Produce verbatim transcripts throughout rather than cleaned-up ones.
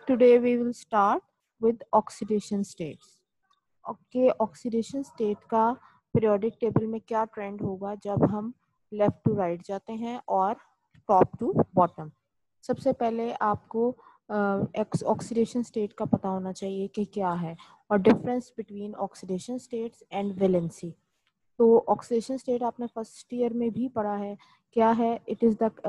Today we will start with oxidation states. Okay, oxidation state का periodic table में क्या trend होगा जब हम लेफ्ट टू राइट जाते हैं और टॉप टू बॉटम। सबसे पहले आपको ऑक्सीडेशन स्टेट का पता होना चाहिए कि क्या है और difference between oxidation states and valency. तो ऑक्सीडेशन स्टेट आपने फर्स्ट ईयर में भी पढ़ा है। क्या है? It is the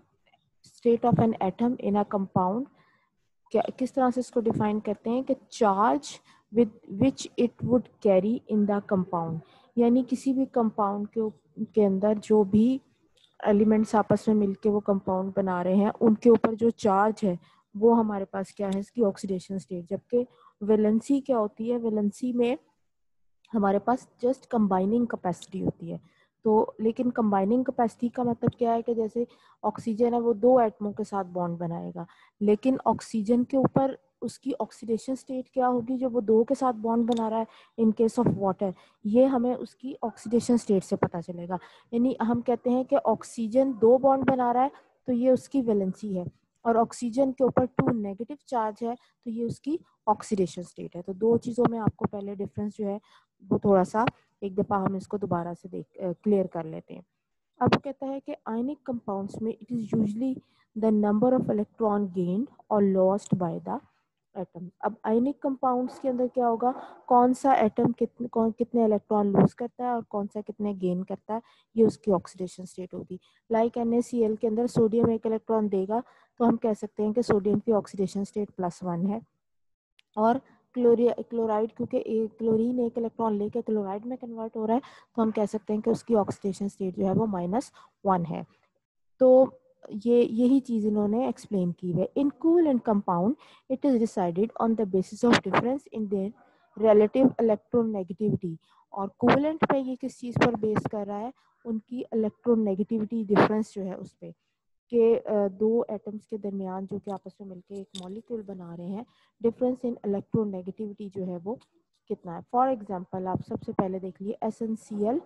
state of an atom in a compound. क्या किस तरह से इसको डिफाइन करते हैं कि charge with which it would carry in the compound, यानी किसी भी कंपाउंड के के अंदर जो भी एलिमेंट्स आपस में मिलके वो कंपाउंड बना रहे हैं उनके ऊपर जो चार्ज है वो हमारे पास क्या है, इसकी ऑक्सीडेशन स्टेट। जबकि वैलेंसी क्या होती है? वैलेंसी में हमारे पास जस्ट कंबाइनिंग कैपेसिटी होती है। तो लेकिन कंबाइनिंग कैपेसिटी का मतलब क्या है कि जैसे ऑक्सीजन है वो दो एटमों के साथ बॉन्ड बनाएगा, लेकिन ऑक्सीजन के ऊपर उसकी ऑक्सीडेशन स्टेट क्या होगी जो वो दो के साथ बॉन्ड बना रहा है इन केस ऑफ वाटर, ये हमें उसकी ऑक्सीडेशन स्टेट से पता चलेगा। यानी हम कहते हैं कि ऑक्सीजन दो बॉन्ड बना रहा है तो ये उसकी वैलेंसी है, और ऑक्सीजन के ऊपर टू नेगेटिव चार्ज है तो ये उसकी ऑक्सीडेशन स्टेट है। तो दो चीज़ों में आपको पहले डिफरेंस जो है वो थोड़ा सा एक दफ़ा हम इसको दोबारा से देख क्लियर कर लेते हैं। अब वो कहता है कि आयनिक कंपाउंड्स में it is usually the number of electron gained और लॉस्ट बाय द एटम। अब आयनिक कंपाउंड्स के अंदर क्या होगा, कौन सा एटम कितने कौन कितने इलेक्ट्रॉन लूज करता है और कौन सा कितने गेन करता है, ये उसकी ऑक्सीडेशन स्टेट होगी। Like N A C L के अंदर सोडियम एक इलेक्ट्रॉन देगा तो हम कह सकते हैं कि सोडियम की ऑक्सीडेशन स्टेट प्लस वन है, और क्लोरी क्लोराइड क्योंकि एक क्लोरीन एक इलेक्ट्रॉन लेके क्लोराइड में कन्वर्ट हो रहा है तो हम कह सकते हैं कि उसकी ऑक्सीडेशन स्टेट जो है वो माइनस वन है। तो ये यही चीज़ इन्होंने एक्सप्लेन की है। In covalent compound it is decided on the basis of difference in their relative electronegativity. और कूलेंट पे ये किस चीज़ पर बेस कर रहा है, उनकी इलेक्ट्रोनेगेटिविटी डिफरेंस जो है उस पर के दो एटम्स के दरमियान जो कि आपस में मिलके एक मॉलिक्यूल बना रहे हैं, डिफरेंस इन इलेक्ट्रोनेगेटिविटी जो है वो कितना है। फॉर एग्जांपल आप सबसे पहले देख लिए S N C L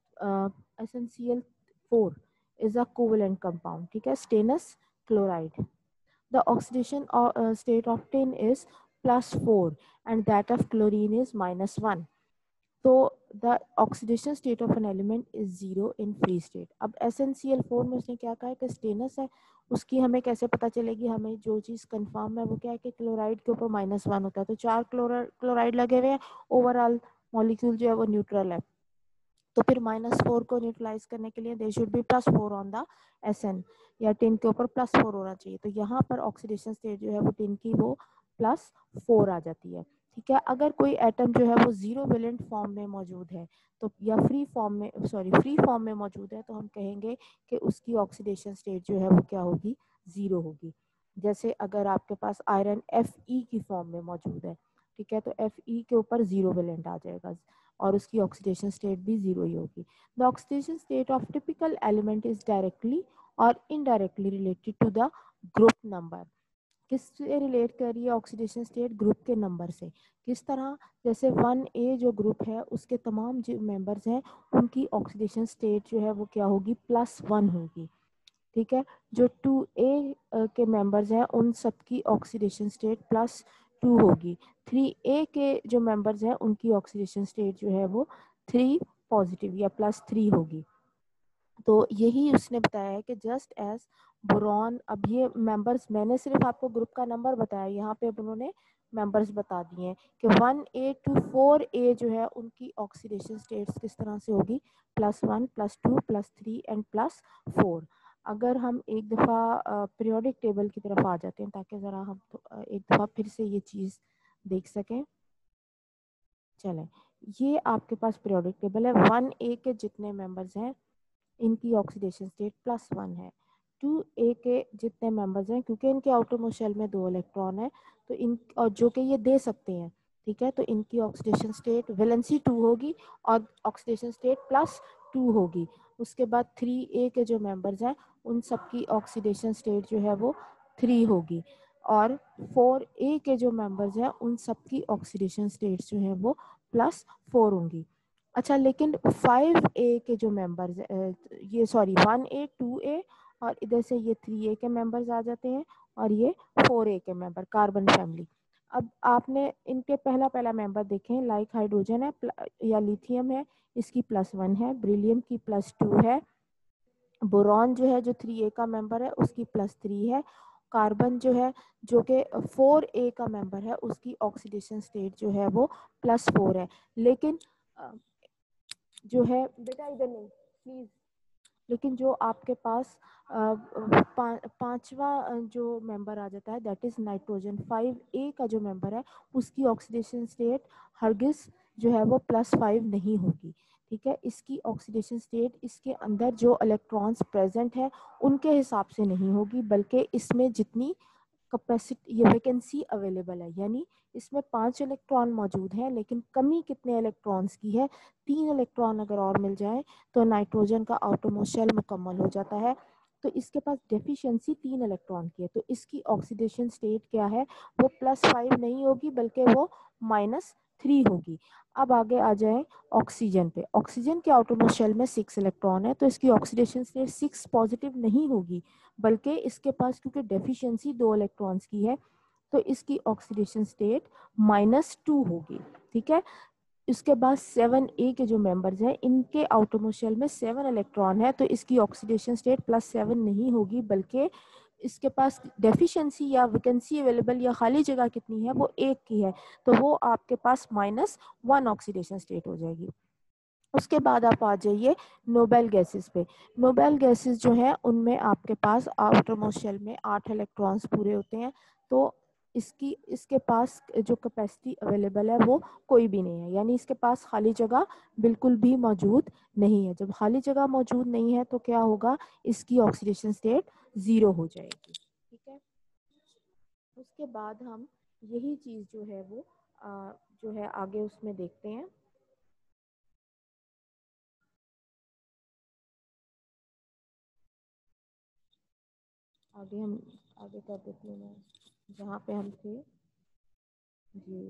S N C L four is a covalent compound, ठीक है, stannous chloride. The oxidation state of tin is plus four and that of chlorine is minus one. तो the oxidation state of an element is zero in free state. अब S N C L four में उसने क्या कहा है कि stannous है, उसकी हमें कैसे पता चलेगी? हमें जो चीज़ कंफर्म है वो क्या है कि क्लोराइड के ऊपर माइनस वन होता है, तो चार क्लोराइड क्लोराइड लगे हुए हैं, ओवरऑल मॉलिक्यूल जो है वो न्यूट्रल है। तो फिर माइनस फोर को न्यूट्रलाइज करने के लिए there should be plus four on the S N, या टिन के ऊपर प्लस फोर होना चाहिए। तो यहाँ पर ऑक्सीडेशन स्टेट जो है वो टिन की वो प्लस फोर आ जाती है, ठीक है। अगर कोई एटम जो है वो जीरो वैलेंट फॉर्म में मौजूद है तो या फ्री फॉर्म में सॉरी फ्री फॉर्म में मौजूद है तो हम कहेंगे कि उसकी ऑक्सीडेशन स्टेट जो है वो क्या होगी, जीरो होगी। जैसे अगर आपके पास आयरन एफ ई की फॉर्म में मौजूद है, ठीक है, तो एफ ई के ऊपर जीरो वैलेंट आ जाएगा और उसकी ऑक्सीडेशन स्टेट भी जीरो ही होगी। The oxidation state of typical element is directly और indirectly related to the group number. किससे रिलेट कर रही है ऑक्सीडेशन स्टेट? ग्रुप के नंबर से। किस तरह? जैसे वन ए जो ग्रुप है उसके तमाम जो मेंबर्स हैं उनकी ऑक्सीडेशन स्टेट जो है वो क्या होगी, प्लस वन होगी, ठीक है। जो टू ए के मेंबर्स हैं उन सबकी ऑक्सीडेशन स्टेट प्लस टू होगी। थ्री ए के जो मेंबर्स हैं उनकी ऑक्सीडेशन स्टेट जो है वो थ्री पॉजिटिव या प्लस थ्री होगी। तो यही उसने बताया है कि जस्ट एज बोरॉन, अब ये मेंबर्स मैंने सिर्फ आपको ग्रुप का नंबर बताया, यहाँ पे अब उन्होंने मेंबर्स बता दिए हैं कि one A to four A जो है उनकी ऑक्सीडेशन स्टेट्स किस तरह से होगी, plus one plus two plus three and plus four. अगर हम एक दफ़ा पीरियोडिक टेबल की तरफ आ जाते हैं ताकि ज़रा हम तो, uh, एक दफ़ा फिर से ये चीज़ देख सकें। चलें, ये आपके पास पीरियोडिक टेबल है। वन ए के जितने मेंबर्स हैं इनकी ऑक्सीडेशन स्टेट प्लस वन है। टू ए के जितने मेंबर्स हैं, क्योंकि इनके आउटर मोस्ट शेल में दो इलेक्ट्रॉन है तो इन और जो कि ये दे सकते हैं, ठीक है, तो इनकी ऑक्सीडेशन स्टेट वैलेंसी टू होगी और ऑक्सीडेशन स्टेट प्लस टू होगी। उसके बाद थ्री ए के जो मेंबर्स हैं उन सबकी ऑक्सीडेशन स्टेट जो है वो थ्री होगी, और फोर ए के जो मेंबर्स हैं उन सबकी ऑक्सीडेशन स्टेट्स जो है वो प्लस फोर होंगी। अच्छा, लेकिन फाइव ए के जो मेंबर्स ये sorry one A two A और इधर से ये थ्री ए के मेंबर्स आ जाते हैं और ये फोर ए के मेंबर, कार्बन फैमिली। अब आपने इनके पहला पहला मेंबर देखें, लाइक हाइड्रोजन है या लिथियम है, इसकी प्लस वन है, ब्रिलियम की प्लस टू है, बोरॉन जो है जो थ्री ए का मेंबर है उसकी प्लस थ्री है, कार्बन जो है जो कि फोर ए का मेंबर है उसकी ऑक्सीडेशन स्टेट जो है वो प्लस फोर है। लेकिन जो है बेटा इधर नहीं प्लीज, लेकिन जो आपके पास पा, पांचवा जो मेंबर आ जाता है that is nitrogen, five A का जो मेंबर है उसकी ऑक्सीडेशन स्टेट हरगिज जो है वो प्लस फाइव नहीं होगी। ठीक है, इसकी ऑक्सीडेशन स्टेट इसके अंदर जो इलेक्ट्रॉन्स प्रेजेंट है उनके हिसाब से नहीं होगी, बल्कि इसमें जितनी कैपेसिटी ये वैकेंसी अवेलेबल है, यानी इसमें पांच इलेक्ट्रॉन मौजूद हैं लेकिन कमी कितने इलेक्ट्रॉन्स की है, तीन इलेक्ट्रॉन अगर और मिल जाए तो नाइट्रोजन का आउटरमोस्ट शेल मुकम्मल हो जाता है। तो इसके पास डेफिशिएंसी तीन इलेक्ट्रॉन की है, तो इसकी ऑक्सीडेशन स्टेट क्या है, वो प्लस फाइव नहीं होगी बल्कि वो माइनस थ्री होगी। अब आगे आ जाए ऑक्सीजन पे। ऑक्सीजन के आउटरमोस्ट शेल में सिक्स इलेक्ट्रॉन है तो इसकी ऑक्सीडेशन स्टेट सिक्स पॉजिटिव नहीं होगी, बल्कि इसके पास क्योंकि डेफिशिएंसी दो इलेक्ट्रॉन्स की है तो इसकी ऑक्सीडेशन स्टेट माइनस टू होगी। ठीक है, इसके बाद सेवन ए के जो मेंबर्स हैं इनके आउटरमोस्ट शेल में सेवन इलेक्ट्रॉन है तो इसकी ऑक्सीडेशन स्टेट प्लस सेवन नहीं होगी, बल्कि इसके पास डेफिशिएंसी या वैकेंसी अवेलेबल या खाली जगह कितनी है वो एक की है, तो वो आपके पास माइनस वन ऑक्सीडेशन स्टेट हो जाएगी। उसके बाद आप आ जाइए नोबेल गैसेस पे। नोबेल गैसेस जो है उनमें आपके पास आउटरमोस्ट शेल में आठ इलेक्ट्रॉन्स पूरे होते हैं, तो इसकी इसके पास जो कैपेसिटी अवेलेबल है वो कोई भी नहीं है, यानी इसके पास खाली जगह बिल्कुल भी मौजूद नहीं है। जब खाली जगह मौजूद नहीं है तो क्या होगा, इसकी ऑक्सीडेशन स्टेट ज़ीरो हो जाएगी। ठीक है, उसके बाद हम यही चीज़ जो है वो आ, जो है आगे उसमें देखते हैं। आगे हम आगे कर देती हूँ मैं जहाँ पे हम थे जी।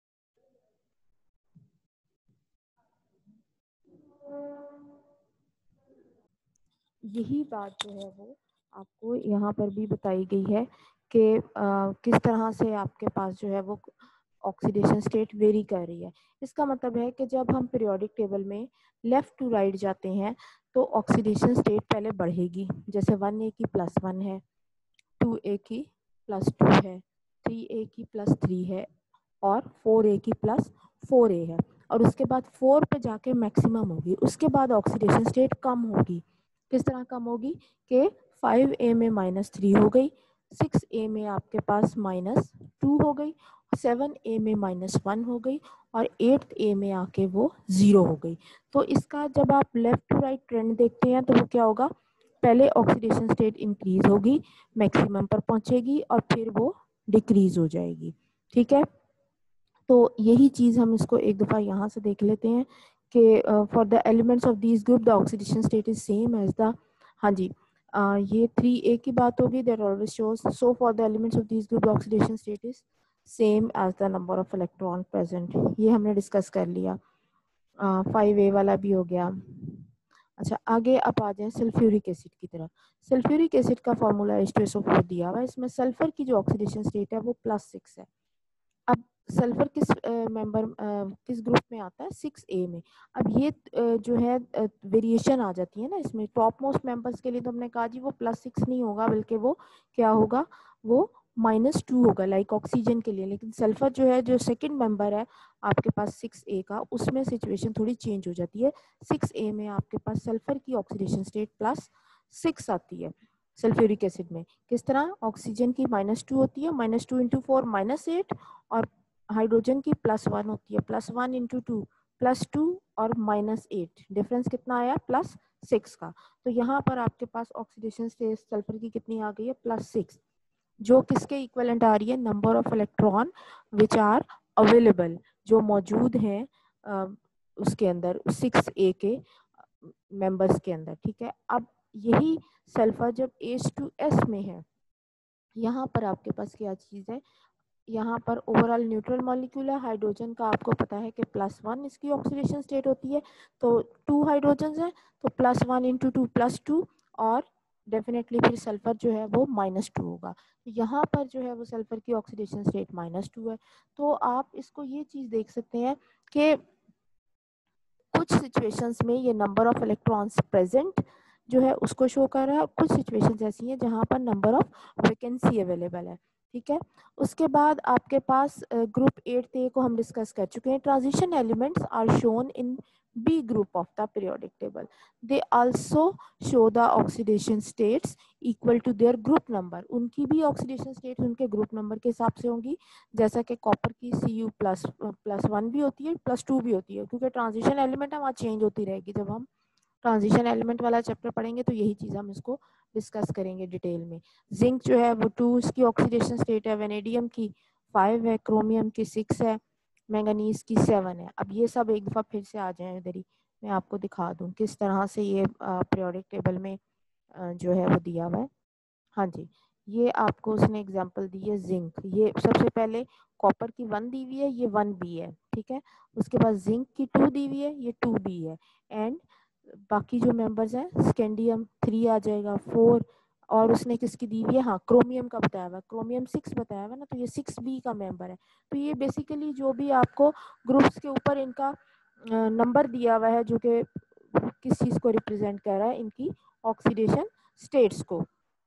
यही बात जो है वो आपको यहाँ पर भी बताई गई है कि किस तरह से आपके पास जो है वो ऑक्सीडेशन स्टेट वेरी कर रही है। इसका मतलब है कि जब हम पीरियोडिक टेबल में लेफ्ट टू राइट जाते हैं तो ऑक्सीडेशन स्टेट पहले बढ़ेगी, जैसे वन ए की प्लस वन है, टू ए की प्लस टू है, थ्री ए की प्लस थ्री है और फोर ए की प्लस फोर ए है, और उसके बाद फोर पे जाके मैक्सिमम होगी। उसके बाद ऑक्सीडेशन स्टेट कम होगी। किस तरह कम होगी कि फाइव ए में माइनस थ्री हो गई, सिक्स ए में आपके पास माइनस टू हो गई, सेवन ए में माइनस वन हो गई और एट्थ ए में आके वो ज़ीरो हो गई। तो इसका जब आप लेफ्ट टू राइट ट्रेंड देखते हैं तो वो क्या होगा, पहले ऑक्सीडेशन स्टेट इंक्रीज होगी, मैक्सिमम पर पहुंचेगी और फिर वो डिक्रीज हो जाएगी। ठीक है, तो यही चीज़ हम इसको एक दफ़ा यहाँ से देख लेते हैं कि for the elements of these group the oxidation state is same as the, हाँ जी uh, ये थ्री ए की बात होगी, that always shows so for the elements of these group the oxidation state is same as the number of electron present. ये हमने discuss कर लिया, फाइव ए वाला भी हो गया। अच्छा, आगे आप आ जाए सल्फ्यूरिक एसिड की तरफ। सल्फ्यूरिक एसिड का formula H two S O four दिया हुआ है, इसमें सल्फर की जो ऑक्सीडेशन स्टेट है वो प्लस सिक्स है। अब सल्फर किस मेंबर किस ग्रुप में आता है, सिक्स ए में। अब ये uh, जो है वेरिएशन uh, आ जाती है ना इसमें, टॉप मोस्ट मेंबर्स के लिए तो हमने कहा जी वो प्लस सिक्स नहीं होगा बल्कि वो क्या होगा, वो माइनस टू होगा लाइक ऑक्सीजन के लिए। लेकिन सल्फर जो है जो सेकंड मेंबर है आपके पास सिक्स ए का, उसमें सिचुएशन थोड़ी चेंज हो जाती है। सिक्स ए में आपके पास सल्फर की ऑक्सीडेशन स्टेट प्लस सिक्स आती है सल्फ्यूरिक एसिड में। किस तरह, ऑक्सीजन की माइनस टू होती है, minus two into four minus eight, और हाइड्रोजन की प्लस वन होती है, plus one into two plus two और माइनस एट, डिफरेंस कितना आया, प्लस सिक्स का। तो यहाँ पर आपके पास ऑक्सीडेशन स्टेट सल्फर की कितनी आ गई है, प्लस सिक्स, जो किसके इक्विवेलेंट आ रही है, number of electron which are available, जो मौजूद हैं उसके अंदर सिक्स ए के मेंबर्स के अंदर। ठीक है, अब यही सल्फर जब एच टू एस में है, यहाँ पर आपके पास क्या चीज़ है, यहाँ पर ओवरऑल न्यूट्रल मॉलिक्यूल है, हाइड्रोजन का आपको पता है कि प्लस वन इसकी ऑक्सीडेशन स्टेट होती है, तो टू हाइड्रोजन है तो plus one into two plus two और डेफिनेटली फिर सल्फर जो है वो माइनस टू होगा। यहाँ पर जो है वो सल्फर की ऑक्सीडेशन स्टेट माइनस टू है। तो आप इसको ये चीज़ देख सकते हैं कि कुछ सिचुएशंस में ये नंबर ऑफ इलेक्ट्रॉन्स प्रेजेंट जो है उसको शो कर रहा है, कुछ सिचुएशंस ऐसी हैं जहाँ पर नंबर ऑफ वैकेंसी अवेलेबल है। ठीक है, उसके बाद आपके पास ग्रुप एट ए को हम डिस्कस कर चुके हैं। Transition elements are shown in B group of the periodic table. They also show the oxidation states equal to their group number. उनकी भी ऑक्सीडेशन स्टेट उनके ग्रुप नंबर के हिसाब से होंगी, जैसा कि कॉपर की C U plus plus one भी होती है, प्लस टू भी होती है, क्योंकि ट्रांजिशन एलिमेंट है वहाँ चेंज होती रहेगी। जब हम ट्रांजिशन एलिमेंट वाला चैप्टर पढ़ेंगे तो यही चीज़ हम इसको डिस्कस करेंगे डिटेल में। जिंक जो है वो टू, इसकी ऑक्सीडेशन स्टेट है, वेनेडियम की फाइव है, क्रोमियम की सिक्स है, मैंगनीज की सेवन है। अब ये सब एक दफ़ा फिर से आ जाए इधर ही, मैं आपको दिखा दूँ किस तरह से ये पीरियोडिक टेबल में जो है वो दिया हुआ है। हाँ जी, ये आपको उसने एग्जांपल दी है जिंक। ये सबसे पहले कॉपर की वन दी हुई है, ये वन बी है। ठीक है, उसके बाद जिंक की टू दी हुई है, ये टू बी है। एंड बाकी जो मेंबर्स हैं, स्कैंडियम थ्री आ जाएगा, फोर, और उसने किसकी दी हुई है, हाँ क्रोमियम का बताया हुआ, क्रोमियम सिक्स बताया हुआ ना, तो ये सिक्स बी का मेंबर है। तो ये बेसिकली जो भी आपको ग्रुप्स के ऊपर इनका नंबर दिया हुआ है जो कि किस चीज़ को रिप्रेजेंट कर रहा है, इनकी ऑक्सीडेशन स्टेट्स को।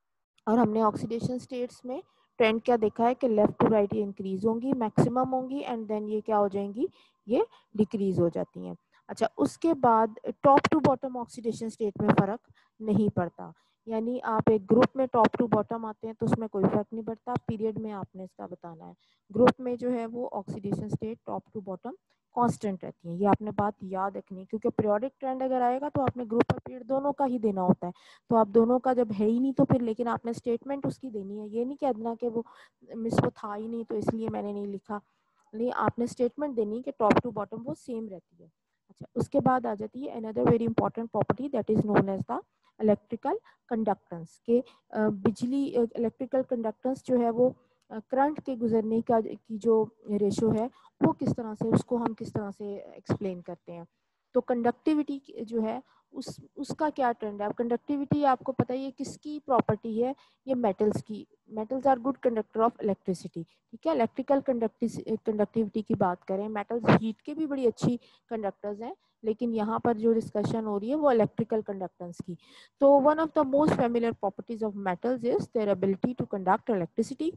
और हमने ऑक्सीडेशन स्टेट्स में ट्रेंड क्या देखा है कि लेफ्ट टू राइट ये इंक्रीज होंगी, मैक्सिमम होंगी, एंड देन ये क्या हो जाएंगी, ये डिक्रीज हो जाती हैं। अच्छा, उसके बाद top to bottom oxidation state में फ़र्क नहीं पड़ता, यानी आप एक ग्रुप में टॉप टू बॉटम आते हैं तो उसमें कोई फ़र्क नहीं पड़ता, पीरियड में आपने इसका बताना है। ग्रुप में जो है वो oxidation state top to bottom constant रहती है, ये आपने बात याद रखनी है, क्योंकि पीरियोडिक ट्रेंड अगर आएगा तो आपने ग्रुप और पीरियड दोनों का ही देना होता है। तो आप दोनों का जब है ही नहीं तो फिर लेकिन आपने स्टेटमेंट उसकी देनी है, ये नहीं कहना कि वो मिस वो था ही नहीं तो इसलिए मैंने नहीं लिखा, नहीं, आपने स्टेटमेंट देनी कि टॉप टू बॉटम वो सेम रहती है। अच्छा, उसके बाद आ जाती है another very important property that is known as the electrical conductance के बिजली इलेक्ट्रिकल कंडक्टेंस जो है वो करंट के गुजरने का की जो रेशो है वो किस तरह से, उसको हम किस तरह से एक्सप्लेन करते हैं। तो कंडक्टिविटी जो है उस उसका क्या ट्रेंड है। अब कंडक्टिविटी आपको पता ही है किसकी प्रॉपर्टी है, ये मेटल्स की। Metals are good conductor of electricity. ठीक है, इलेक्ट्रिकल कंडक्टिविटी की बात करें, मेटल्स हीट के भी बड़ी अच्छी कंडक्टर्स हैं, लेकिन यहाँ पर जो डिस्कशन हो रही है वो इलेक्ट्रिकल कंडक्टेंस की। तो one of the most familiar properties of metals is their ability to conduct electricity.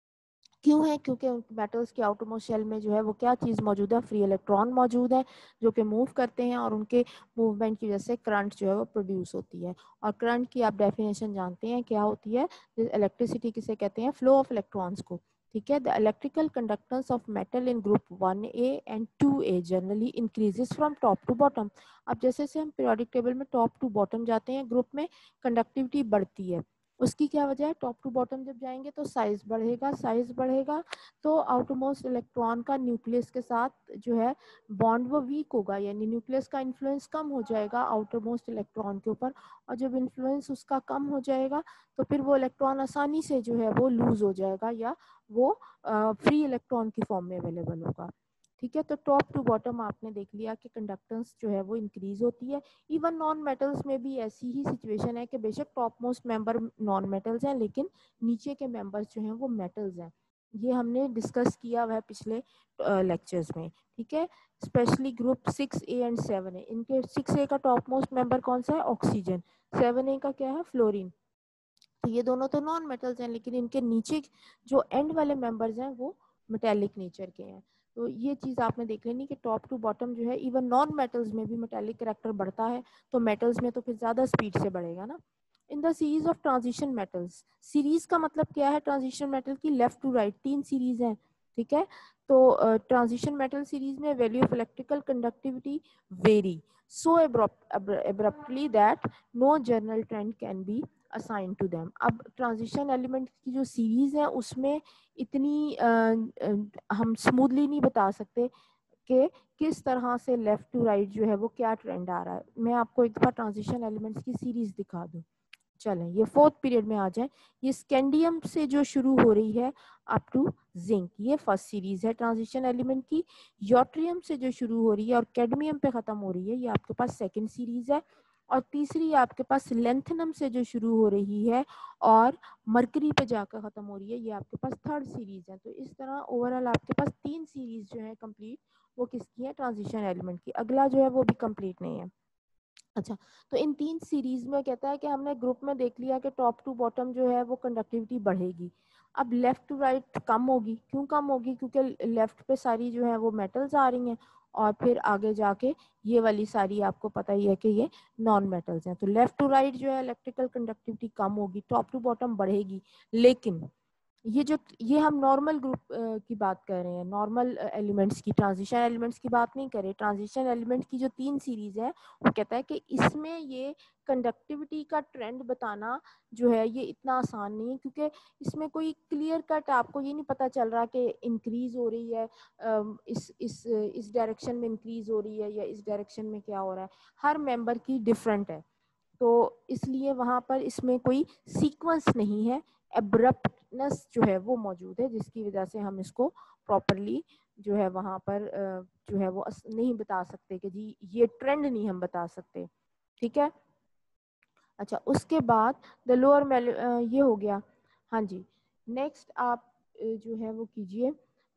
क्यों है, क्योंकि मेटल्स के आउटरमोस्ट शेल में जो है वो क्या चीज़ मौजूद है, फ्री इलेक्ट्रॉन मौजूद है जो कि मूव करते हैं और उनके मूवमेंट की वजह से करंट जो है वो प्रोड्यूस होती है। और करंट की आप डेफिनेशन जानते हैं क्या होती है, इलेक्ट्रिसिटी किसे कहते हैं, फ्लो ऑफ इलेक्ट्रॉन्स को। ठीक है, the electrical conductance of metal in group one A and two A generally increases from top to bottom. अब जैसे जैसे हम पीरियोडिक टेबल में टॉप टू बॉटम जाते हैं ग्रुप में कंडक्टिविटी बढ़ती है। उसकी क्या वजह है, टॉप टू बॉटम जब जाएंगे तो साइज बढ़ेगा, साइज बढ़ेगा तो आउटरमोस्ट इलेक्ट्रॉन का न्यूक्लियस के साथ जो है बॉन्ड वो वीक होगा, यानी न्यूक्लियस का इन्फ्लुएंस कम हो जाएगा आउटरमोस्ट इलेक्ट्रॉन के ऊपर। और जब इन्फ्लुएंस उसका कम हो जाएगा तो फिर वो इलेक्ट्रॉन आसानी से जो है वो लूज हो जाएगा या वो फ्री इलेक्ट्रॉन की फॉर्म में अवेलेबल होगा। ठीक है, तो टॉप टू बॉटम आपने देख लिया कि कंडक्टेंस जो है वो इंक्रीज होती है। इवन नॉन मेटल्स में भी ऐसी ही सिचुएशन है कि बेशक top most member non metals हैं लेकिन नीचे के मेंबर्स जो हैं वो मेटल्स हैं। ये हमने डिस्कस किया हुआ है पिछले लेक्चर्स में। ठीक है, specially group six A and seven A, इनके सिक्स ए का टॉप मोस्ट मेंबर कौन सा है, ऑक्सीजन। सेवन ए का क्या है, फ्लोरीन। तो ये दोनों तो नॉन मेटल्स हैं लेकिन इनके नीचे जो एंड वाले मेंबर्स हैं वो मेटेलिक नेचर के हैं। तो ये चीज़ आपने देख लेनी कि टॉप टू बॉटम जो है इवन नॉन मेटल्स में भी मेटेलिक करैक्टर बढ़ता है, तो मेटल्स में तो फिर ज़्यादा स्पीड से बढ़ेगा ना। In the series of transition metals, series का मतलब क्या है, ट्रांजिशन मेटल की लेफ्ट टू राइट तीन सीरीज हैं। ठीक है, तो ट्रांजिशन मेटल सीरीज में value of electrical conductivity very so abruptly that no general trend can be assign to them. अब ट्रांजिशन एलिमेंट की जो सीरीज है उसमें इतनी आ, आ, हम स्मूथली नहीं बता सकते कि किस तरह से लेफ्ट टू राइट जो है वो क्या ट्रेंड आ रहा है। मैं आपको एक बार ट्रांजिशन एलिमेंट्स की सीरीज दिखा दूं। चलें, ये फोर्थ पीरियड में आ जाए। ये स्कैंडियम से जो शुरू हो रही है अप टू जिंक, ये फर्स्ट सीरीज है ट्रांजिशन एलिमेंट की। यॉट्रियम से जो शुरू हो रही है और कैडमियम पे खत्म हो रही है, ये आपके पास सेकंड सीरीज है। और तीसरी आपके पास लेंथनम से जो शुरू हो रही है और मरकरी पे जाकर ख़त्म हो रही है, ये आपके पास थर्ड सीरीज़ है। तो इस तरह ओवरऑल आपके पास तीन सीरीज़ जो है कंप्लीट, वो किसकी है, ट्रांजिशन एलिमेंट की। अगला जो है वो भी कंप्लीट नहीं है। अच्छा, तो इन तीन सीरीज में कहता है कि हमने ग्रुप में देख लिया कि टॉप टू बॉटम जो है वो कंडक्टिविटी बढ़ेगी। अब लेफ्ट टू राइट कम होगी। क्यों कम होगी? क्योंकि लेफ्ट पे सारी जो है वो मेटल्स आ रही हैं और फिर आगे जाके ये वाली सारी आपको पता ही है कि ये नॉन मेटल्स हैं। तो लेफ्ट टू राइट जो है इलेक्ट्रिकल कंडक्टिविटी कम होगी, टॉप टू बॉटम बढ़ेगी। लेकिन ये जो ये हम नॉर्मल ग्रुप की बात कर रहे हैं, नॉर्मल एलिमेंट्स की, ट्रांजिशन एलिमेंट्स की बात नहीं कर रहे। ट्रांजिशन एलिमेंट्स की जो तीन सीरीज है वो कहता है कि इसमें ये कंडक्टिविटी का ट्रेंड बताना जो है ये इतना आसान नहीं है, क्योंकि इसमें कोई क्लियर कट आपको ये नहीं पता चल रहा कि इंक्रीज हो रही है, इस इस इस डायरेक्शन में इंक्रीज हो रही है या इस डायरेक्शन में क्या हो रहा है। हर मेंबर की डिफरेंट है, तो इसलिए वहाँ पर इसमें कोई सीक्वेंस नहीं है, एब्रप्टनेस जो है वो मौजूद है, जिसकी वजह से हम इसको प्रॉपरली जो है वहाँ पर जो है वो नहीं बता सकते कि जी ये ट्रेंड नहीं हम बता सकते। ठीक है। अच्छा, उसके बाद द लोअर ये हो गया। हाँ जी, नेक्स्ट आप जो है वो कीजिए,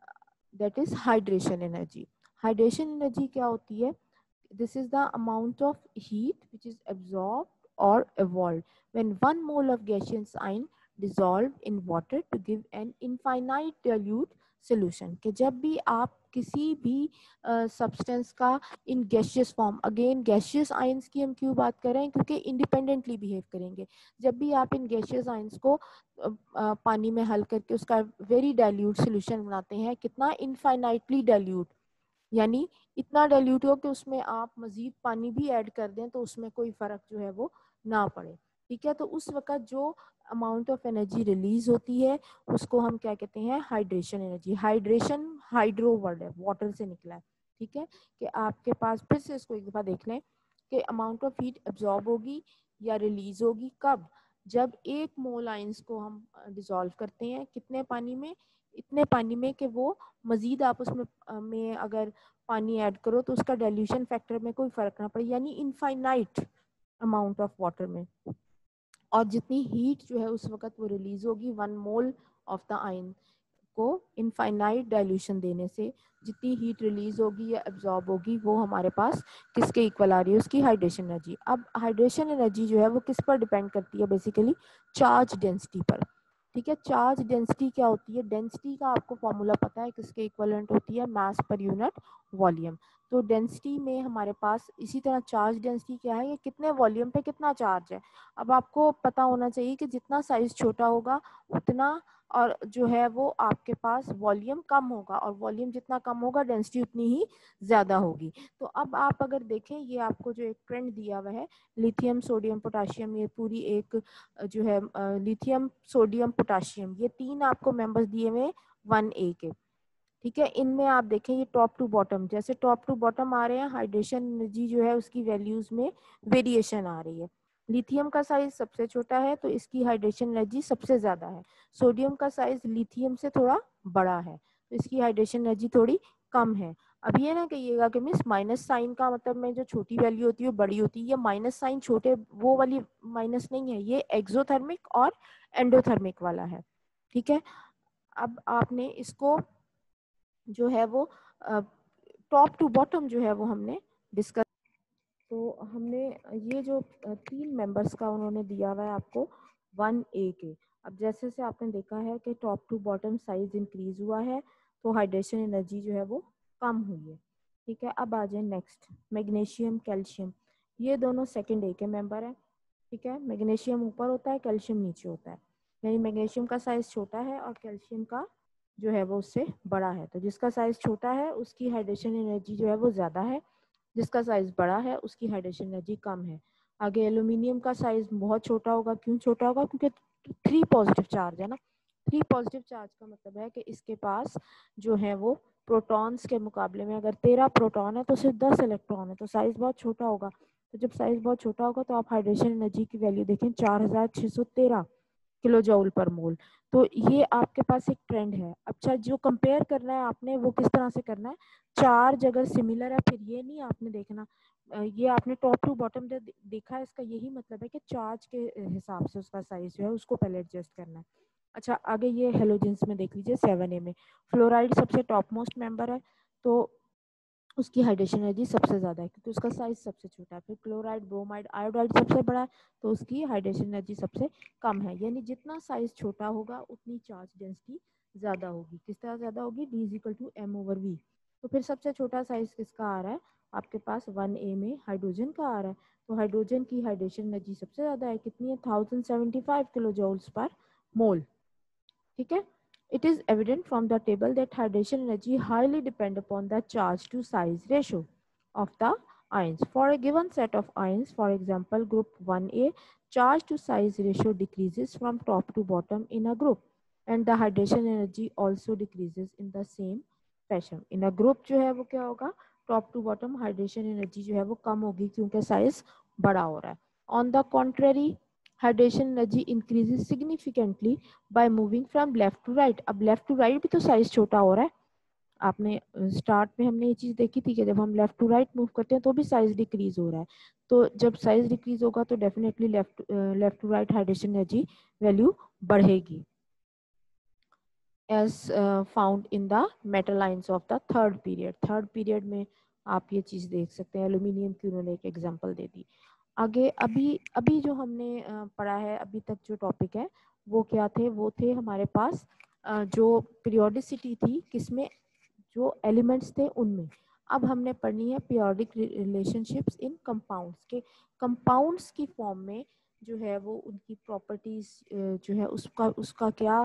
that is hydration energy. Hydration energy क्या होती है? This is the amount of heat which is absorbed or evolved when one mole of gaseous ion dissolved in water to give an infinite dilute solution। कि जब भी आप किसी भी substance uh, का in gaseous form, again gaseous ions की हम क्यों बात कर रहे हैं? क्योंकि इंडिपेंडेंटली बिहेव करेंगे। जब भी आप इन गैशियस आयंस को uh, uh, पानी में हल करके उसका वेरी डाइल्यूट सोल्यूशन बनाते हैं, कितना इनफाइनाइटली डाइल्यूट, यानी इतना डाइल्यूट हो कि उसमें आप मजीद पानी भी ऐड कर दें तो उसमें कोई फर्क जो है वो ना पड़े। ठीक है, तो उस वक्त जो अमाउंट ऑफ एनर्जी रिलीज होती है उसको हम क्या कहते हैं? Hydration energy. Hydration hydro word है, वाटर से निकला है। ठीक है, कि आपके पास फिर से इसको एक दफा देख लें कि अमाउंट ऑफ हीट एब्जॉर्ब होगी या रिलीज होगी कब? जब एक मोल आयंस को हम डिसॉल्व करते हैं, कितने पानी में? इतने पानी में कि वो मजीद आप उसमें में अगर पानी ऐड करो तो उसका डाइल्यूशन फैक्टर में कोई फर्क ना पड़े, यानी इनफाइनाइट अमाउंट ऑफ वाटर में। और जितनी हीट जो है उस वक्त वो रिलीज होगी one mole of the ion को इनफाइनाइट डाइल्यूशन देने से, जितनी हीट रिलीज होगी या एब्जॉर्ब होगी वो हमारे पास किसके इक्वल आ रही है? उसकी हाइड्रेशन एनर्जी। अब हाइड्रेशन एनर्जी जो है वो किस पर डिपेंड करती है? बेसिकली चार्ज डेंसिटी पर। ठीक है, चार्ज डेंसिटी क्या होती है? डेंसिटी का आपको फॉर्मूला पता है, किसके इक्वलेंट होती है? मास पर यूनिट वॉल्यूम। तो डेंसिटी में हमारे पास इसी तरह चार्ज डेंसिटी क्या है? ये कितने वॉल्यूम पे कितना चार्ज है। अब आपको पता होना चाहिए कि जितना साइज छोटा होगा उतना और जो है वो आपके पास वॉल्यूम कम होगा, और वॉल्यूम जितना कम होगा डेंसिटी उतनी ही ज़्यादा होगी। तो अब आप अगर देखें, ये आपको जो एक ट्रेंड दिया हुआ है, लिथियम सोडियम पोटाशियम, ये पूरी एक जो है लिथियम सोडियम पोटाशियम, ये तीन आपको मेंबर्स दिए हुए वन ए के। ठीक है, इनमें आप देखें ये टॉप टू बॉटम, जैसे टॉप टू बॉटम आ रहे हैं हाइड्रेशन एनर्जी जो है उसकी वैल्यूज में वेरिएशन आ रही है। लिथियम का साइज सबसे छोटा है तो इसकी हाइड्रेशन एनर्जी सबसे ज्यादा है। सोडियम का साइज लिथियम से थोड़ा बड़ा है तो इसकी हाइड्रेशन एनर्जी थोड़ी कम है। अब ये ना कहिएगा कि मिस माइनस साइन का मतलब में जो छोटी वैल्यू होती है वो बड़ी होती है, ये माइनस साइन छोटे वो वाली माइनस नहीं है, ये एक्सोथर्मिक और एंडोथर्मिक वाला है। ठीक है, अब आपने इसको जो है वो टॉप टू बॉटम जो है वो हमने डिस्कस। तो हमने ये जो तीन मेंबर्स का उन्होंने दिया हुआ है आपको वन ए के। अब जैसे से आपने देखा है कि top to bottom size increase हुआ है तो हाइड्रेशन एनर्जी जो है वो कम हुई है। ठीक है, अब आ जाए नेक्स्ट, मैग्नीशियम कैल्शियम, ये दोनों सेकेंड ए के मेंबर हैं। ठीक है, मैग्नीशियम ऊपर होता है, कैल्शियम नीचे होता है, यानी मैग्नीशियम का साइज छोटा है और कैल्शियम का जो है वो उससे बड़ा है। तो जिसका साइज छोटा है उसकी हाइड्रेशन एनर्जी जो है वो ज़्यादा है, जिसका साइज बड़ा है उसकी हाइड्रेशन एनर्जी कम है। आगे एल्यूमिनियम का साइज बहुत छोटा होगा। क्यों छोटा होगा? क्योंकि थ्री पॉजिटिव चार्ज है ना। थ्री पॉजिटिव चार्ज का मतलब है कि इसके पास जो है वो प्रोटॉन्स के मुकाबले में अगर तेरह प्रोटॉन है तो सिर्फ दस इलेक्ट्रॉन है, तो साइज बहुत छोटा होगा। तो जब साइज बहुत छोटा होगा तो आप हाइड्रेशन एनर्जी की वैल्यू देखें चार हजार छः सौ तेरह किलो जूल पर मोल। तो ये आपके पास एक ट्रेंड है। अच्छा, जो कंपेयर करना है आपने वो किस तरह से करना है? चार्ज अगर सिमिलर है फिर ये नहीं आपने देखना ये आपने टॉप टू बॉटम देखा है, इसका यही मतलब है कि चार्ज के हिसाब से उसका साइज जो है उसको पहले एडजस्ट करना है। अच्छा, आगे ये हेलोजेंस में देख लीजिए सेवन ए में फ्लोराइड सबसे टॉप मोस्ट मेंबर है, तो उसकी हाइड्रेशन एनर्जी सबसे ज़्यादा है क्योंकि उसका साइज सबसे छोटा है। फिर क्लोराइड, ब्रोमाइड, आयोडाइड सबसे बड़ा है, तो उसकी हाइड्रेशन एनर्जी सबसे कम है। यानी जितना साइज छोटा होगा उतनी चार्ज डेंसिटी ज़्यादा होगी। किस तरह ज़्यादा होगी? D is equal to M over V. तो फिर सबसे छोटा साइज किसका आ रहा है आपके पास? वन ए में हाइड्रोजन का आ रहा है। तो हाइड्रोजन की हाइड्रेशन एनर्जी सबसे ज़्यादा है, कितनी है? Thousand seventy five kilo joules per mole. ठीक है। It is evident from the table that hydration energy highly depend upon the charge to size ratio of the ions. For a given set of ions, for example, group one A, charge to size ratio decreases from top to bottom in a group, and the hydration energy also decreases in the same fashion. In a group जो है वो क्या होगा? Top to bottom hydration energy जो है वो कम होगी क्योंकि size बड़ा हो रहा है. On the contrary, hydration energy increases significantly by moving from left to right. अब left to right भी तो size छोटा हो रहा है. आपने स्टार्ट में हमने ये चीज देखी थी कि जब हम लेफ्ट टू राइट मूव करते हैं तो भी साइज डिक्रीज हो रहा है. तो जब साइज डिक्रीज होगा तो definitely left left to right hydration energy value बढ़ेगी. As found in the metal ions of the third period. Third period में आप ये चीज देख सकते हैं. एल्यूमिनियम की उन्होंने एक एग्जांपल दे दी. आगे अभी अभी जो हमने पढ़ा है अभी तक जो टॉपिक है वो क्या थे? वो थे हमारे पास जो पीरियोडिसिटी थी किसमें? जो एलिमेंट्स थे उनमें. अब हमने पढ़नी है पीरियोडिक रिलेशनशिप्स इन कंपाउंड्स के. कंपाउंड्स की फॉर्म में जो है वो उनकी प्रॉपर्टीज जो है उसका उसका क्या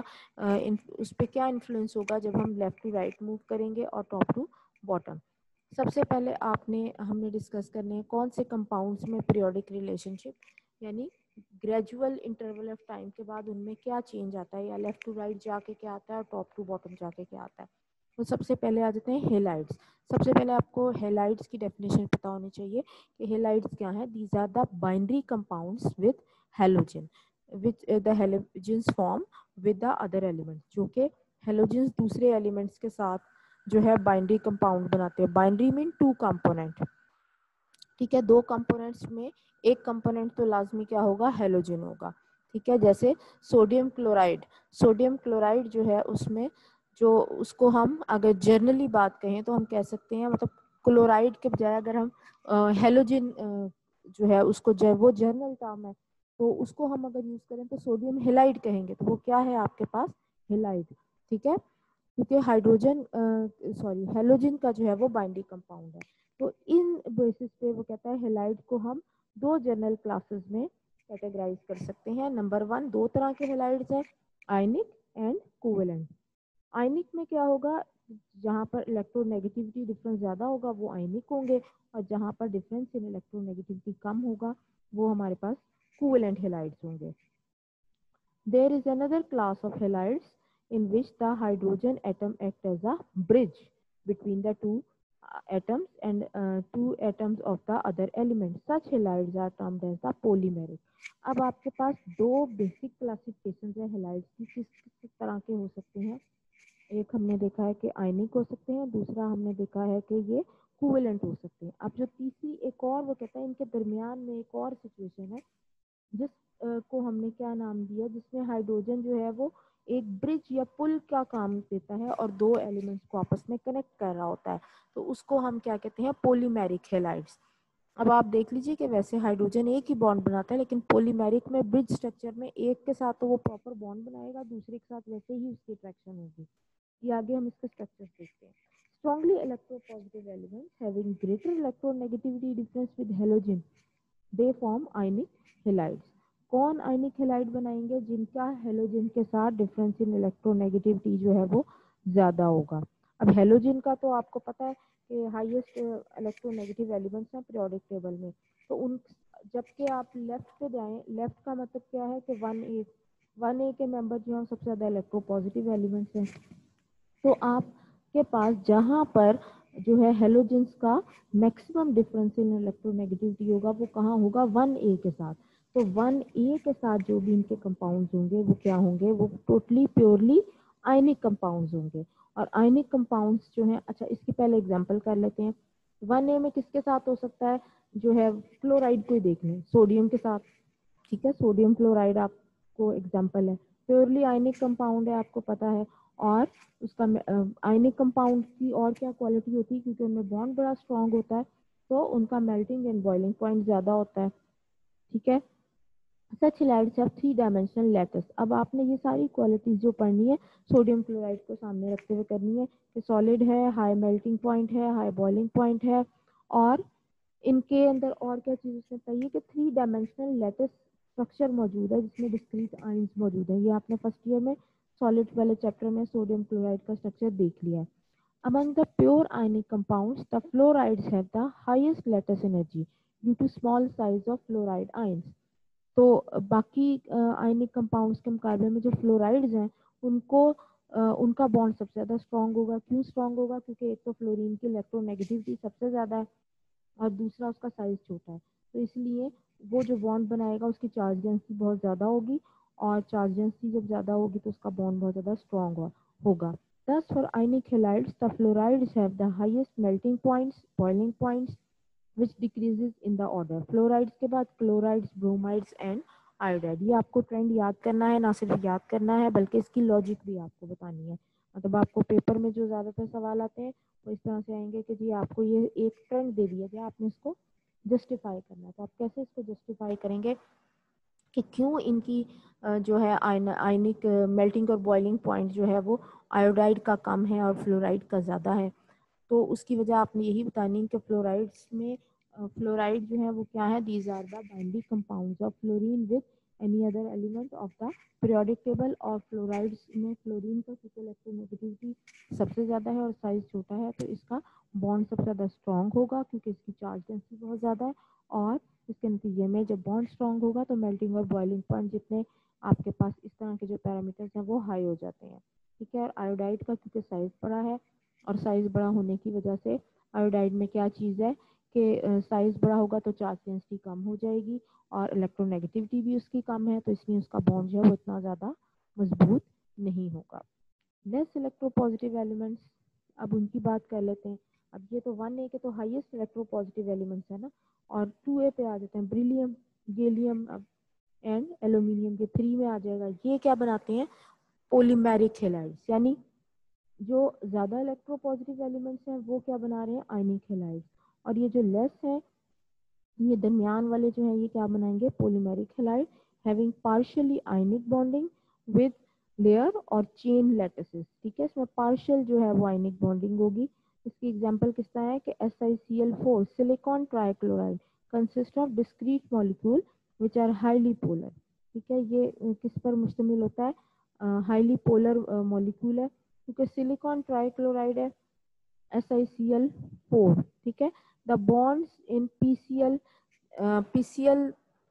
उस पर क्या इन्फ्लुएंस होगा जब हम लेफ्ट टू राइट मूव करेंगे और टॉप टू बॉटम. सबसे पहले आपने हमने डिस्कस करने हैं कौन से कंपाउंड्स में पीरियोडिक रिलेशनशिप यानी ग्रेजुअल इंटरवल ऑफ टाइम के बाद उनमें क्या चेंज आता है, या लेफ्ट टू राइट जाके क्या आता है और टॉप टू बॉटम जाके क्या आता है. तो सबसे पहले आ जाते हैं हेलाइड्स. सबसे पहले आपको हेलाइड्स की डेफिनेशन पता होनी चाहिए कि हेलाइड्स क्या है. These are the binary compounds with halogen which the halogens form with the other element. जो कि हेलोजेंस दूसरे एलिमेंट्स के साथ जो है बाइनरी कंपाउंड बनाते हैं. Binary mean two component. ठीक है. दो कंपोनेंट्स में एक कंपोनेंट तो लाजमी क्या होगा? हेलोजन होगा. ठीक है. जैसे सोडियम क्लोराइड. सोडियम क्लोराइड जो है उसमें जो उसको हम अगर जर्नली बात कहें तो हम कह सकते हैं मतलब क्लोराइड के बजाय अगर हम हेलोजन जो है उसको जो वो जर्नल टर्म है तो उसको हम अगर यूज करें तो सोडियम हेलाइड कहेंगे. तो वो क्या है आपके पास? हेलाइड. ठीक है. क्योंकि हाइड्रोजन सॉरी हेलोजन का जो है वो बाइंडिंग कंपाउंड है. तो इन बेसिस पे वो कहता है हेलाइड को हम दो जनरल क्लासेस में कैटेगराइज कर सकते हैं. नंबर वन, दो तरह के हेलाइड्स हैं, आयनिक एंड कोवेलेंट. आयनिक में क्या होगा? जहाँ पर इलेक्ट्रोनेगेटिविटी डिफरेंस ज़्यादा होगा वो आयनिक होंगे, और जहाँ पर डिफरेंस इन इलेक्ट्रोनेगेटिविटी कम होगा वो हमारे पास कोवेलेंट हेलाइड्स होंगे. There is another class of halides in which the hydrogen atom acts as a bridge between the two uh, atoms and uh, two atoms of the other element. Such halides are termed as the polymeric. अब आपके पास दो basic classification है halides की. किस किस तरह के हो सकते हैं? एक हमने देखा है कि आयनिक हो सकते हैं, दूसरा हमने देखा है कि ये कोवेलेंट हो सकते हैं. अब जो तीसरी एक और वो कहता है इनके दरमियान में एक और सिचुएशन है जिस uh, को हमने क्या नाम दिया, जिसमें हाइड्रोजन जो है वो एक ब्रिज या पुल का काम देता है और दो एलिमेंट्स को आपस में कनेक्ट कर रहा होता है. तो उसको हम क्या कहते हैं? Polymeric halides. अब आप देख लीजिए कि वैसे हाइड्रोजन एक ही बॉन्ड बनाता है लेकिन पॉलीमेरिक में ब्रिज स्ट्रक्चर में एक के साथ तो वो प्रॉपर बॉन्ड बनाएगा, दूसरे के साथ वैसे ही उसकी अट्रैक्शन होगी. ये आगे हम इसके स्ट्रक्चर देखते हैं. Strongly electropositive elements having greater electronegativity difference with halogen they form ionic halides. कौन आयनिक हेलाइड बनाएंगे? जिनका हेलोजन के साथ डिफरेंस इन इलेक्ट्रोनेगेटिविटी जो है वो ज़्यादा होगा. अब हेलोजन का तो आपको पता है कि हाईएस्ट इलेक्ट्रोनेगेटिव एलिमेंट्स हैं पीरियोडिक टेबल में. तो उन जबकि आप लेफ्ट पे जाएं, लेफ्ट का मतलब क्या है कि वन ए वन ए के मेंबर जो हैं सबसे ज़्यादा इलेक्ट्रोपॉजिटिव एलिमेंट्स हैं. तो आपके पास जहाँ पर जो है हेलोजेंस का मैक्सिमम डिफरेंस इन इलेक्ट्रोनेगेटिविटी होगा वो कहाँ होगा? वन ए के साथ. तो वन ए के साथ जो भी इनके कंपाउंड्स होंगे वो क्या होंगे? वो टोटली प्योरली आयनिक कंपाउंड्स होंगे. और आयनिक कंपाउंड्स जो हैं, अच्छा इसकी पहले एग्जांपल कर लेते हैं. वन ए में किसके साथ हो सकता है, जो है क्लोराइड को ही देख लें, सोडियम के साथ, ठीक है, सोडियम क्लोराइड आपको एग्जाम्पल है, प्योरली आयनिक कंपाउंड है, आपको पता है। और उसका आयनिक कंपाउंड की और क्या क्वालिटी होती है, क्योंकि उनमें बॉन्ड बड़ा स्ट्रांग होता है, तो उनका मेल्टिंग एंड बॉइलिंग पॉइंट ज़्यादा होता है, ठीक है। Such halides have three dimensional lattice. अब आपने ये सारी क्वालिटीज जो पढ़नी है सोडियम क्लोराइड को सामने रखते हुए करनी है कि सॉलिड है, हाई मेल्टिंग पॉइंट है, हाई बॉइलिंग पॉइंट है, और इनके अंदर और क्या चीज़ उसमें चाहिए कि थ्री डायमेंशनल लैटिस स्ट्रक्चर मौजूद है जिसमें डिस्क्रीट आयंस मौजूद है। ये आपने फर्स्ट ईयर में सॉलिड वाले चैप्टर में सोडियम क्लोराइड का स्ट्रक्चर देख लिया है। Among the pure ionic compounds, the fluorides have the highest lattice energy due to small size of fluoride ions. तो बाकी आयनिक कंपाउंड्स के मुकाबले में जो फ्लोराइड्स हैं उनको अ, उनका बॉन्ड सबसे ज़्यादा स्ट्रॉन्ग होगा। क्यों स्ट्रॉन्ग होगा? क्योंकि एक तो फ्लोरीन की इलेक्ट्रोनेगेटिविटी सबसे ज़्यादा है और दूसरा उसका साइज छोटा है, तो इसलिए वो जो बॉन्ड बनाएगा उसकी चार्ज डेंसिटी बहुत ज़्यादा होगी, और चार्ज डेंसिटी जब ज़्यादा होगी तो उसका बॉन्ड बहुत ज़्यादा स्ट्रॉन्ग हो, होगा। Thus, for ionic halides, the fluorides have the highest melting points, boiling points, which decreases in the order. Fluorides के बाद chlorides, bromides and iodide। ये आपको ट्रेंड याद करना है, ना सिर्फ याद करना है बल्कि इसकी लॉजिक भी आपको बतानी है। मतलब आपको पेपर में जो ज़्यादातर सवाल आते हैं वो इस तरह से आएंगे कि जी आपको ये एक ट्रेंड दे दिया गया, आपने इसको जस्टिफाई करना है। तो आप कैसे इसको जस्टिफाई करेंगे कि क्यों इनकी जो है आयनिक मेल्टिंग और बॉइलिंग पॉइंट जो है वो आयोडाइड का कम है और फ्लोराइड का ज़्यादा है। तो उसकी वजह आपने यही बतानी है कि फ्लोराइड्स में फ्लोराइड जो है वो क्या है, these are the binding compounds of fluorine with any other element of the periodic table. और फ्लोराइड्स में फ्लोरीन का क्योंकि इलेक्ट्रोनेगेटिविटी सबसे ज़्यादा है और साइज छोटा है, तो इसका बॉन्ड सबसे ज़्यादा स्ट्रॉन्ग होगा क्योंकि इसकी चार्ज डेंसिटी बहुत ज़्यादा है, और इसके नतीजे में जब बॉन्ड स्ट्रॉन्ग होगा तो मेल्टिंग और बॉइलिंग पॉइंट जितने आपके पास इस तरह के जो पैरामीटर्स हैं वो हाई हो जाते हैं, ठीक है। और आयोडाइड का क्योंकि साइज बड़ा है और साइज बड़ा होने की वजह से आयोडाइड में क्या चीज़ है कि साइज बड़ा होगा तो चार्ज डेंसिटी कम हो जाएगी और इलेक्ट्रोनेगेटिविटी भी उसकी कम है, तो इसलिए उसका बॉन्ड जो है वो इतना ज़्यादा मजबूत नहीं होगा। लेस इलेक्ट्रोपॉजिटिव एलिमेंट्स, अब उनकी बात कर लेते हैं। अब ये तो वन ए के तो हाईएस्ट इलेक्ट्रोपॉजिटिव एलिमेंट्स है ना, और टू ए पे आ जाते हैं ब्रिलियम, गैलियम एंड एल्यूमिनियम, के थ्री में आ जाएगा। ये क्या बनाते हैं, पॉलीमेरिक हैलाइड्स, यानी जो ज़्यादा इलेक्ट्रोपॉजिटिव एलिमेंट्स हैं वो क्या बना रहे हैं, आयनिक हैलाइड्स। और ये जो लेस है, ये दरमियान वाले जो है ये क्या बनाएंगे, polymeric halide having partially ionic bonding with layer और चेन लैटिसेस, ठीक है। इसमें पार्शियल जो है वो आयनिक बॉन्डिंग होगी। इसकी एग्जांपल किस तरह है कि S I C L four silicon trichloride consist of discrete molecule which are highly polar, ठीक है। ये किस पर मुश्तमिल होता है, हाईली पोलर मॉलिक्यूल है, क्योंकि सिलिकॉन ट्राइक्लोराइड है S I C L four, ठीक है। The bonds in P C L P C L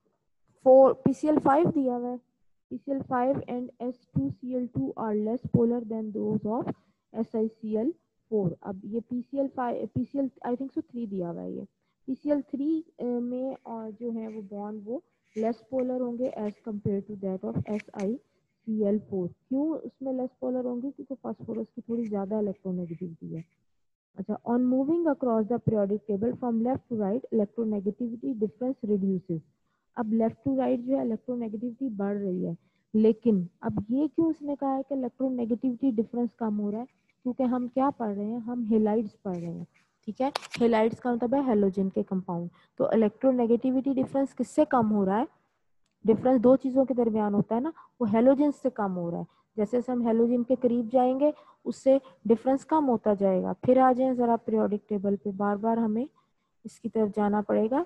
four P C L five दिया हुआ है, P C L five and S two C L two are less polar than those of S I C L four. अब ये P C L five P C L I think so three दिया हुआ है, ये P C L three में और जो है वो बॉन्ड वो लेस पोलर होंगे as compared to that of S I C L four. क्यों उसमें लेस पोलर होंगे, क्योंकि फास्फोरस की थोड़ी ज़्यादा इलेक्ट्रोनेगेटिविटी है। अच्छा, on moving across the periodic table from left to right electronegativity difference reduces. अब लेफ्ट टू राइट जो है इलेक्ट्रोनेगेटिविटी बढ़ रही है, लेकिन अब ये क्यों उसने कहा है कि इलेक्ट्रोनेगेटिविटी डिफरेंस कम हो रहा है, क्योंकि हम क्या पढ़ रहे हैं, हम हेलाइड्स पढ़ रहे हैं, ठीक है। हेलाइड्स का मतलब है हेलोजन के कंपाउंड। तो इलेक्ट्रोनेगेटिविटी डिफरेंस किससे कम हो रहा है, डिफरेंस दो चीज़ों के दरमियान होता है ना, वो हेलोजन से कम हो रहा है। जैसे जैसे हम हेलोजन के करीब जाएंगे उससे डिफरेंस कम होता जाएगा। फिर आ जाए ज़रा पीरियोडिक टेबल पे, बार बार हमें इसकी तरफ जाना पड़ेगा।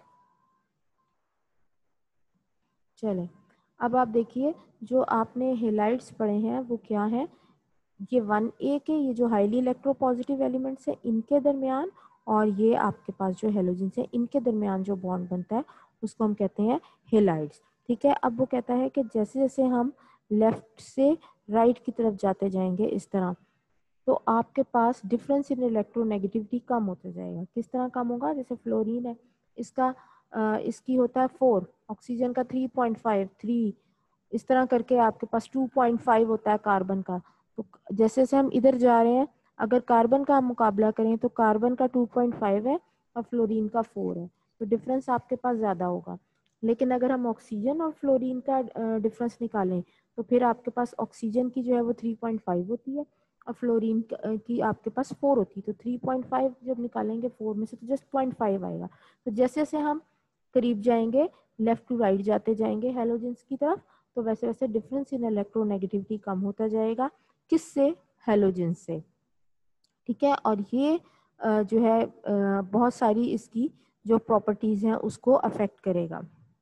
चलें, अब आप देखिए जो आपने हेलाइड्स पढ़े हैं वो क्या है, ये वन ए के ये जो हाईली इलेक्ट्रोपॉजिटिव एलिमेंट्स है इनके दरमियान, और ये आपके पास जो हेलोजन है इनके दरमियान जो बॉन्ड बनता है उसको हम कहते हैं हेलाइड्स, ठीक है। अब वो कहता है कि जैसे जैसे हम लेफ्ट से राइट की तरफ जाते जाएंगे इस तरह, तो आपके पास डिफरेंस इन इलेक्ट्रोनेगेटिविटी कम होता जाएगा। किस तरह कम होगा, जैसे फ्लोरीन है, इसका आ, इसकी होता है फोर, ऑक्सीजन का थ्री पॉइंट फाइव, थ्री, इस तरह करके आपके पास टू पॉइंट फाइव होता है कार्बन का। तो जैसे जैसे हम इधर जा रहे हैं, अगर कार्बन का हम मुकाबला करें तो कार्बन का टू पॉइंट फाइव है और फ्लोरीन का फोर है, तो डिफरेंस आपके पास ज़्यादा होगा। लेकिन अगर हम ऑक्सीजन और फ्लोरीन का डिफरेंस निकालें तो फिर आपके पास ऑक्सीजन की जो है वो थ्री पॉइंट फाइव होती है और फ्लोरीन की आपके पास फोर होती है। तो थ्री पॉइंट फाइव जब निकालेंगे फोर में से तो जस्ट पॉइंट फाइव आएगा। तो जैसे जैसे हम करीब जाएंगे, लेफ्ट टू राइट जाते जाएंगे हैलोजेंस की तरफ, तो वैसे वैसे डिफरेंस इन इलेक्ट्रोनेगेटिविटी कम होता जाएगा। किससे? हैलोजन से। ठीक है, और ये जो है बहुत सारी इसकी जो प्रॉपर्टीज हैं उसको अफेक्ट करेगा।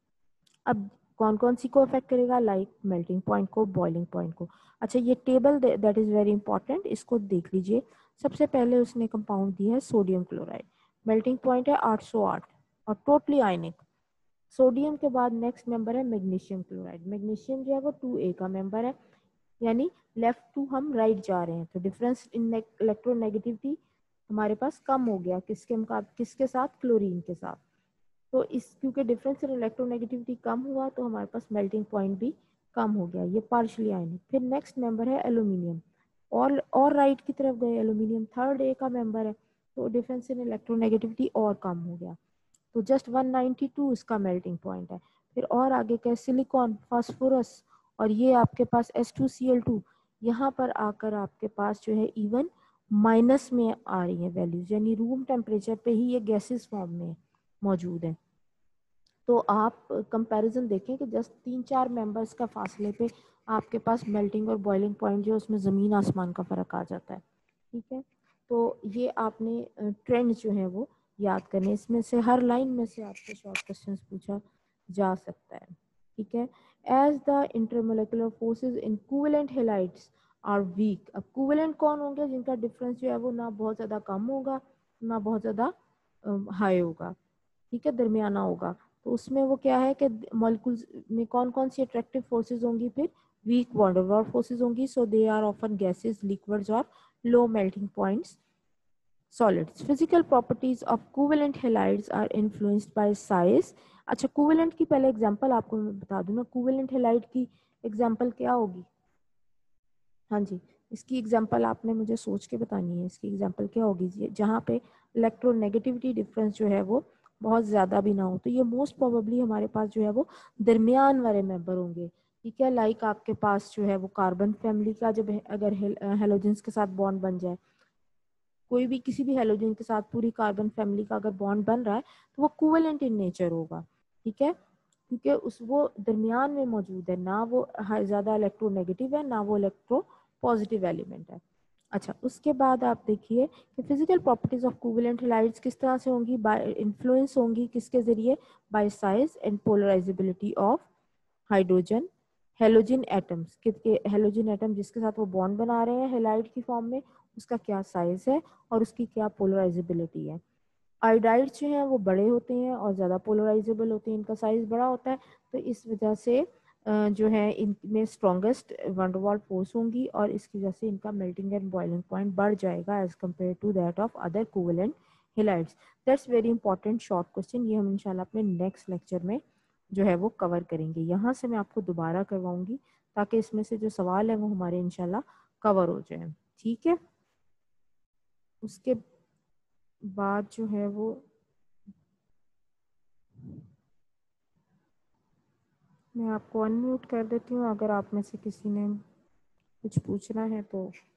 अब कौन कौन सी को अफेक्ट करेगा? लाइक मेल्टिंग पॉइंट को, बॉइलिंग पॉइंट को। अच्छा, ये table that is very important, इसको देख लीजिए। सबसे पहले उसने कंपाउंड दिया है सोडियम क्लोराइड, मेल्टिंग पॉइंट है आठ सौ आठ और टोटली आयनिक। सोडियम के बाद नेक्स्ट मेंबर है मैग्नीशियम क्लोराइड। मैग्नीशियम जो है वो टू ए का मेंबर है, यानी लेफ्ट टू हम राइट right जा रहे हैं, तो डिफरेंस इन इलेक्ट्रोनेगेटिविटी हमारे पास कम हो गया। किसके मुकाबले? किसके साथ? क्लोरीन के साथ। तो इस क्योंकि डिफरेंस इन इलेक्ट्रोनेगेटिविटी कम हुआ तो हमारे पास मेल्टिंग पॉइंट भी कम हो गया, ये पार्शियली आयनिक। फिर नेक्स्ट मेंबर है एल्यूमिनियम, और और राइट की तरफ गए एल्यूमिनियम, थर्ड ए का मेंबर है, तो डिफरेंस इन इलेक्ट्रोनेगेटिविटी और कम हो गया, तो जस्ट वन नाइंटी टू इसका मेल्टिंग पॉइंट है। फिर और आगे क्या? सिलिकॉन, फास्फोरस, और ये आपके पास S two C L two, यहाँ पर आकर आपके पास जो है इवन माइनस में आ रही है वैल्यूज, यानी रूम टेम्परेचर पे ही ये गैसेस फॉर्म में मौजूद है। तो आप कंपैरिजन देखें कि जस्ट तीन चार मेंबर्स का फासले पे आपके पास मेल्टिंग और बॉइलिंग पॉइंट जो उसमें ज़मीन आसमान का फ़र्क आ जाता है। ठीक है, तो ये आपने ट्रेंड जो है वो याद करने, इसमें से हर लाइन में से आपसे शॉर्ट क्वेश्चंस पूछा जा सकता है। ठीक है, as the intermolecular forces in covalent halides are weak. अब कोवेलेंट कौन होंगे? जिनका डिफरेंस जो है वो ना बहुत ज़्यादा कम होगा ना बहुत ज़्यादा हाई होगा, ठीक है, दरमियाना होगा। तो उसमें वो क्या है कि मॉलिक्यूल्स में कौन कौन सी अट्रैक्टिव फोर्सेस होंगी? फिर weak van der Waals forces होंगी, so they are often gases, liquids और low melting points solids. Physical properties of covalent halides are influenced by size. अच्छा, covalent की पहले एग्जांपल आपको मैं बता दूं ना, covalent halide की एग्जांपल क्या होगी? हाँ जी, इसकी एग्जांपल आपने मुझे सोच के बतानी है। इसकी एग्जांपल क्या होगी? जहाँ पे इलेक्ट्रोनेगेटिविटी डिफरेंस जो है वो बहुत ज़्यादा भी ना हो, तो ये मोस्ट प्रोबेबली हमारे पास जो है वो दरमियान वाले मेंबर होंगे। ठीक है, लाइक आपके पास जो है वो कार्बन फैमिली का जब अगर हेलोजेंस के साथ बॉन्ड बन जाए, कोई भी किसी भी हेलोजन के साथ पूरी कार्बन फैमिली का अगर बॉन्ड बन रहा है तो वो कोवेलेंट इन नेचर होगा। ठीक है, क्योंकि उस वो दरमियान में मौजूद है, ना वो ज़्यादा इलेक्ट्रोनेगेटिव है ना वो इलेक्ट्रो पॉजिटिव एलिमेंट है। अच्छा, उसके बाद आप देखिए कि physical properties of covalent halides किस तरह से होंगी? बाय इन्फ्लुएंस होंगी किसके जरिए? By size and polarizability of hydrogen halogen atoms. किसके? हेलोजन एटम जिसके साथ वो बॉन्ड बना रहे हैं हेलाइड की फॉर्म में, उसका क्या साइज है और उसकी क्या पोलराइजेबिलिटी है। आयोडाइड्स जो हैं वो बड़े होते हैं और ज़्यादा पोलराइजेबल होते हैं, इनका साइज बड़ा होता है, तो इस वजह से जो है इनमें strongest van der Waals force होंगी और इसकी वजह से इनका मेल्टिंग एंड बॉइलिंग पॉइंट बढ़ जाएगा as compared to that of other covalent halides. That's very important short question, ये हम इंशाल्लाह अपने नेक्स्ट लेक्चर में जो है वो कवर करेंगे। यहाँ से मैं आपको दोबारा करवाऊंगी ताकि इसमें से जो सवाल है वो हमारे इंशाल्लाह कवर हो जाए। ठीक है, उसके बाद जो है वो मैं आपको अनम्यूट कर देती हूँ, अगर आप में से किसी ने कुछ पूछना है तो